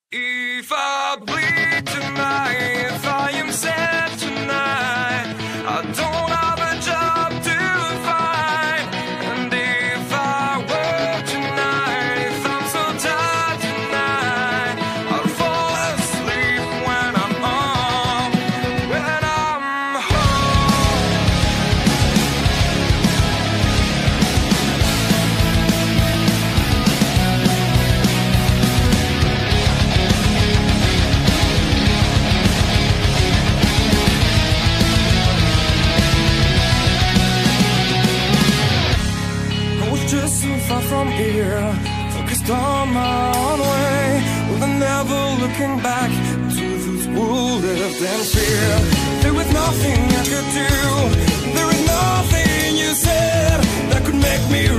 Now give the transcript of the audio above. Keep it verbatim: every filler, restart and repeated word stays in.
If I bleed tonight, if I am sad tonight, I don't have a job to find. And if I work tonight, if I'm so tired tonight, I'll fall asleep when I'm home, when I'm home. Just so far from here, focused on my own way, with never looking back to those who lived in fear. There was nothing I could do, there was nothing you said that could make me